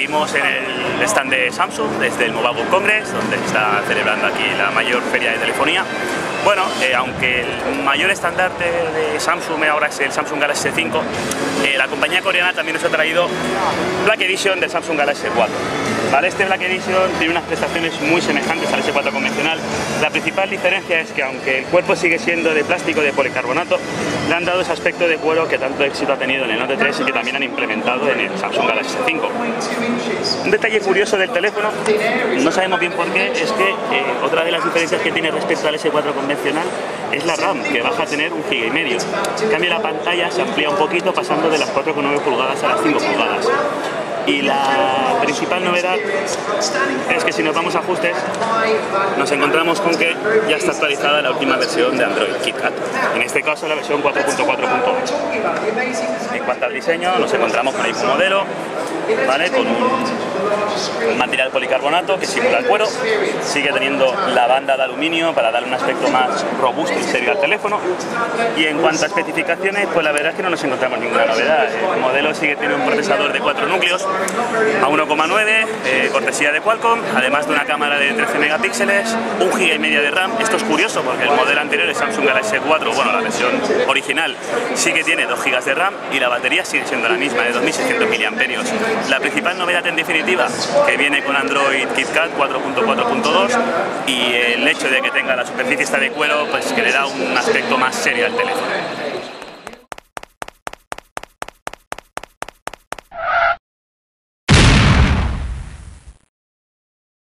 Seguimos en el stand de Samsung desde el Mobile World Congress, donde se está celebrando aquí la mayor feria de telefonía. Bueno, aunque el mayor estandarte de Samsung ahora es el Samsung Galaxy S5, la compañía coreana también nos ha traído Black Edition del Samsung Galaxy S4. ¿Vale? Este Black Edition tiene unas prestaciones muy semejantes al S4 convencional. La principal diferencia es que aunque el cuerpo sigue siendo de plástico de policarbonato, le han dado ese aspecto de cuero que tanto éxito ha tenido en el Note 3 y que también han implementado en el Samsung Galaxy S5. Un detalle curioso del teléfono, no sabemos bien por qué, es que otra de las diferencias que tiene respecto al S4 convencional es la RAM, que baja a tener 1,5 GB. En cambio, la pantalla se amplía un poquito pasando de las 4,9 pulgadas a las 5 pulgadas. Y la principal novedad es que si nos vamos a ajustes, nos encontramos con que ya está actualizada la última versión de Android KitKat, en este caso la versión 4.4.8. En cuanto al diseño, nos encontramos con el mismo modelo, ¿vale? Con un material policarbonato que simula el cuero, sigue teniendo la banda de aluminio para darle un aspecto más robusto y serio al teléfono. Y en cuanto a especificaciones, pues la verdad es que no nos encontramos ninguna novedad. El modelo sigue teniendo un procesador de 4 núcleos a 1,9, cortesía de Qualcomm, además de una cámara de 13 megapíxeles, 1,5 GB de RAM. Esto es curioso porque el modelo anterior, el Samsung Galaxy S4, bueno, la versión original, sí que tiene 2 GB de RAM y la batería sigue siendo la misma, de 2600 mAh. La principal novedad en definitiva, que viene con Android KitKat 4.4.2 y el hecho de que tenga la superficie esta de cuero, pues que le da un aspecto más serio al teléfono.